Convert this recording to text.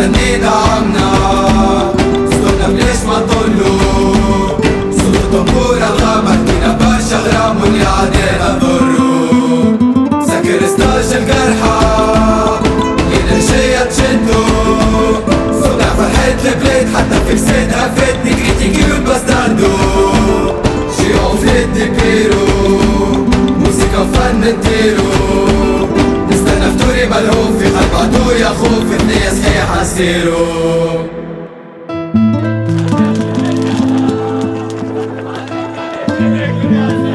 غنينا عمنا صوتنا بليش ما نطلو صوت طنبورة الغابة حكينا برشا غرام واللي عادينا نضرو سكر ستاج الجرحى الإنرجية تشدو صوتنا فرحة البلاد حتى في كسادها فاتني كريتيكي والباستاردو جيعو فليدي بيرو موسيقى وفن نديرو نستنى فطوري ملهوف في قلب عدو يا خوف الدنيا صحيحة نسيرو. Yeah.